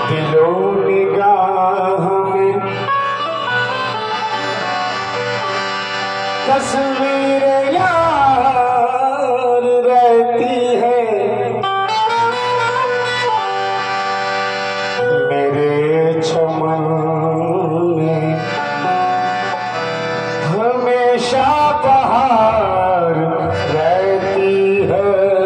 दिलो निगाह में तस्वीर यार रहती है, मेरे चमन में हमेशा बहार रहती है।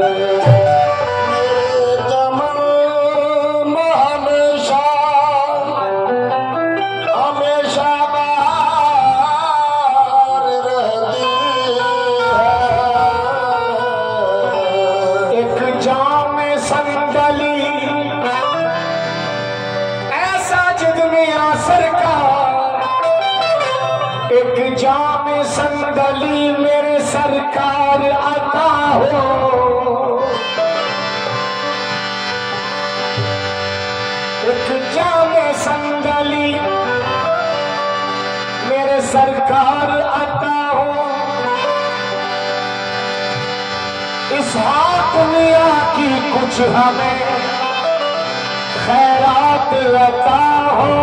एक जामे संदली मेरे सरकार अता हो, एक जामे संदली मेरे सरकार अता हो, इस हाथ मियां की कुछ हमें खैरात अता हो।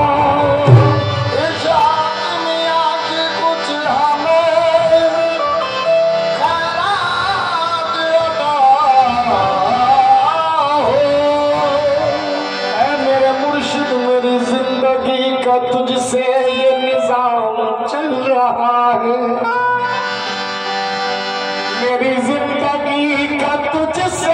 तुझसे ये निजाम चल रहा है, मेरी जिंदगी का तुझसे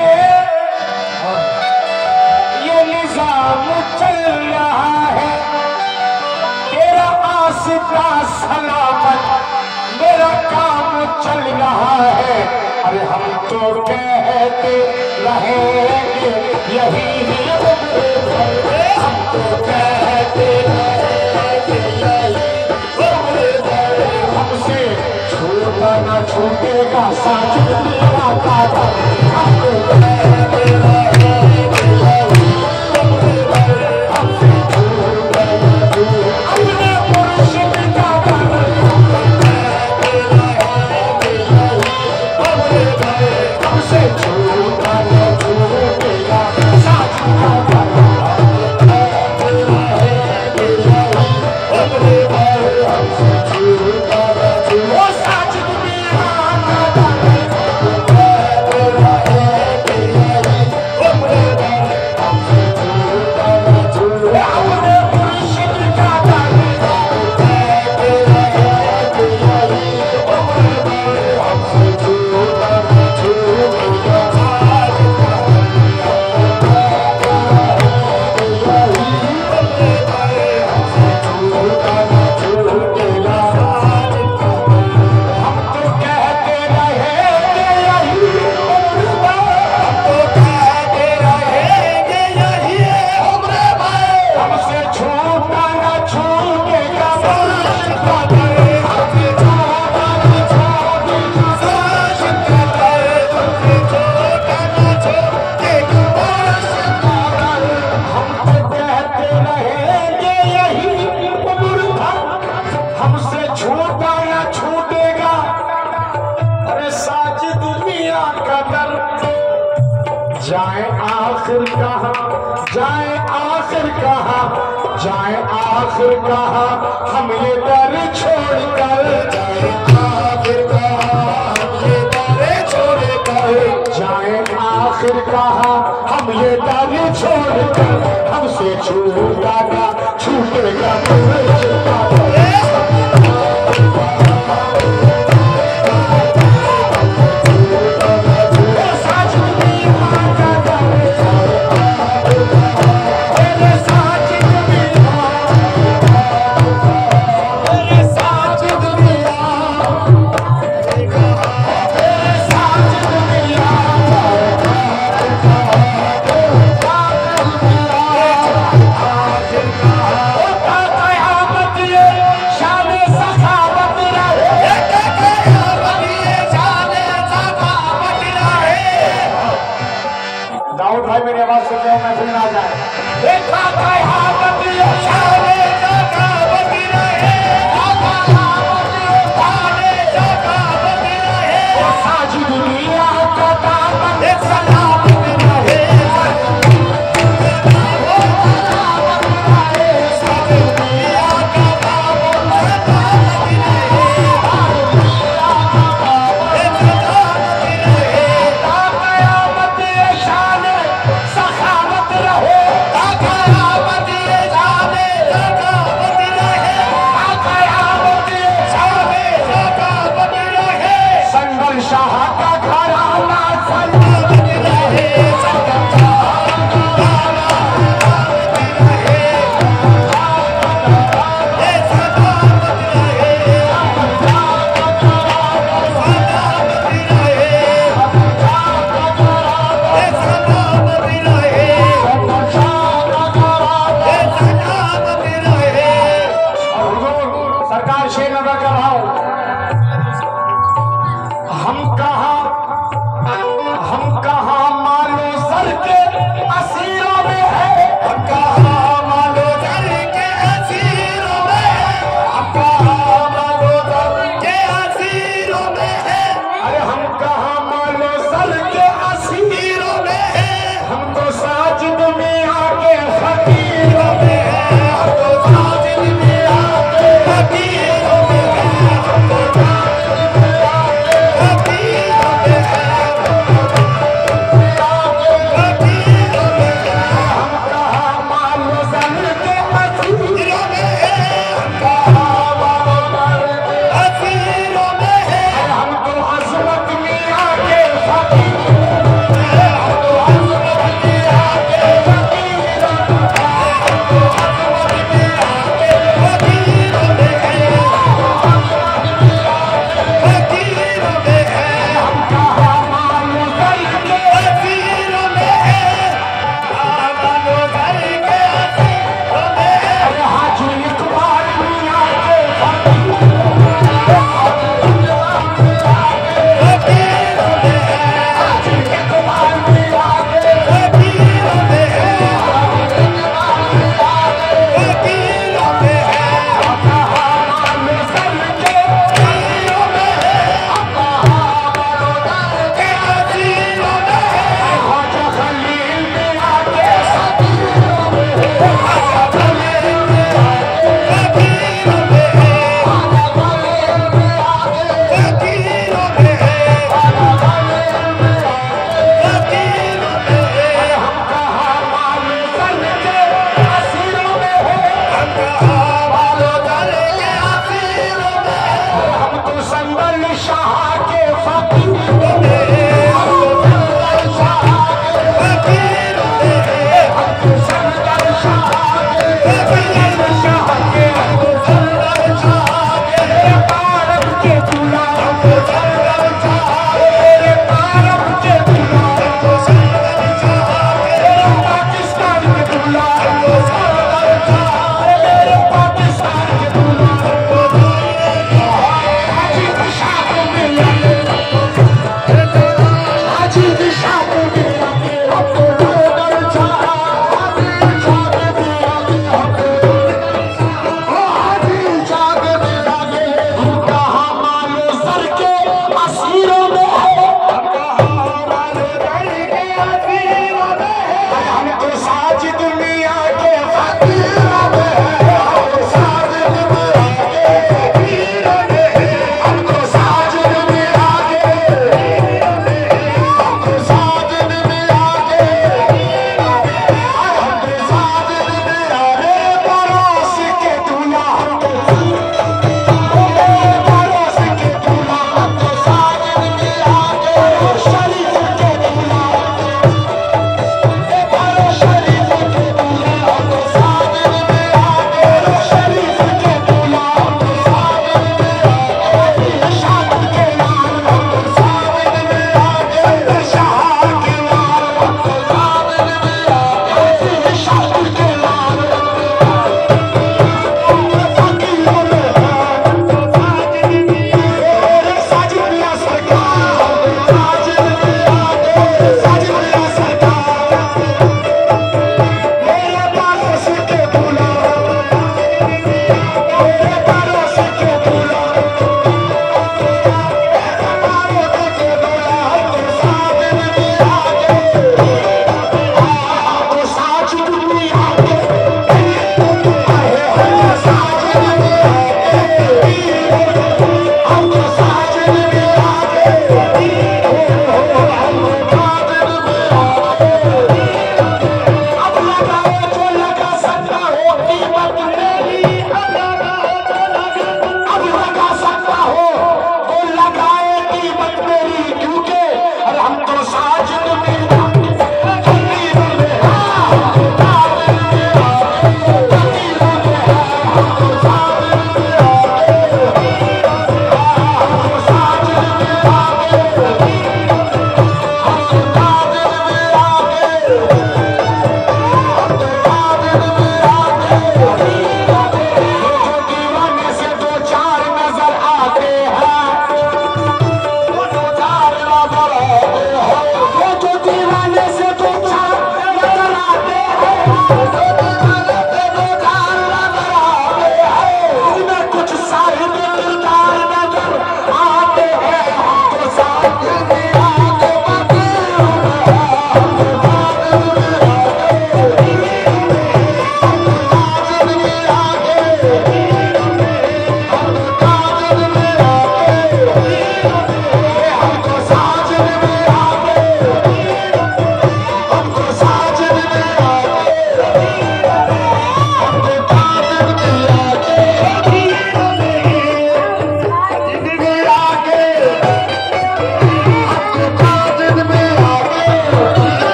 ये निजाम चल रहा है। तेरा आस्था सलामत मेरा काम चल रहा है। अरे हम तो कहते रहेंगे यही हम तो कहते हमसे छूटा न छूटेगा साजिद मियां का दर। हमसे छूटा न अपने मुर्शिद का दर। हमसे छूटा न छूटेगा साजिद का दर। जाए आखिर कहाँ हम ये दर छोड़कर, जाए आखिर कहाँ हम ये दर छोड़कर, जाए आखिर कहाँ हम ये दर छोड़कर। हमसे छूटा ना छूटेगा साजिद मियां के फकीरों में है, हम तो साजिद मियां के फकीरों में है, हम तो साजिद मियां के फकीरों में है, मियां के फकीरों में है। हम कहा मानो सन के असीरों में है, हम कहा मानो सन के असीरों में है, हम तो हज़रत मियां के फकीरों में है, हम तो हज़रत मियां के फकीरों में है।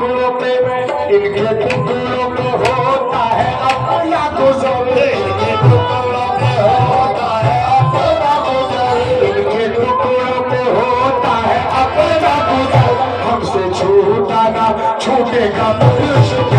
टुकड़ों पे इनके टुकड़ों पे होता है अपना गुजर, इनके टुकड़ों पे होता है अपना गुजर, इनके टुकड़ों पे होता है अपना गुजर। हमसे छूटा ना छूटेगा मुझसे